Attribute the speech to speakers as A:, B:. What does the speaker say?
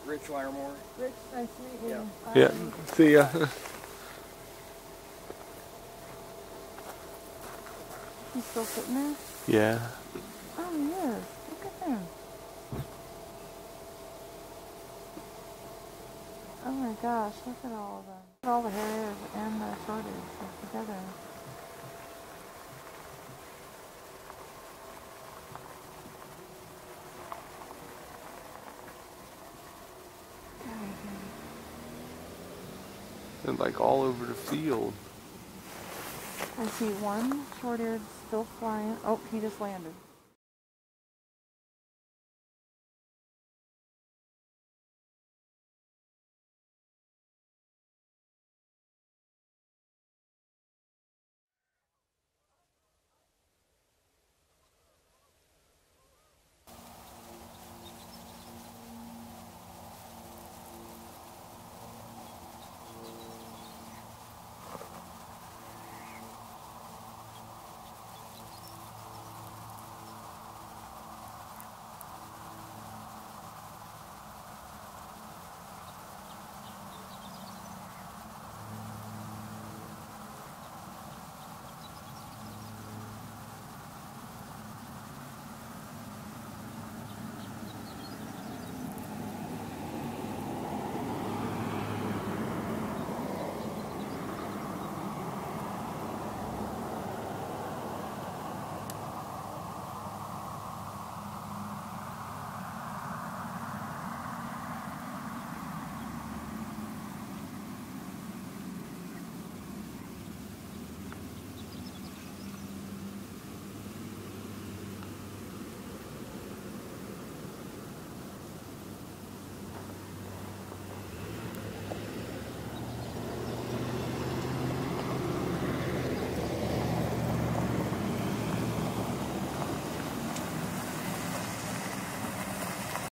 A: Rich Larimore.
B: Rich, nice to meet you.
C: Yeah, see ya.
B: He's still sitting there?
C: Yeah.
B: Oh, he is. Look at him. Oh my gosh, look at all of them. Look at all the Harriers and the Shorties together.
C: And like all over the field.
B: I see one short-eared still flying. Oh, he just landed.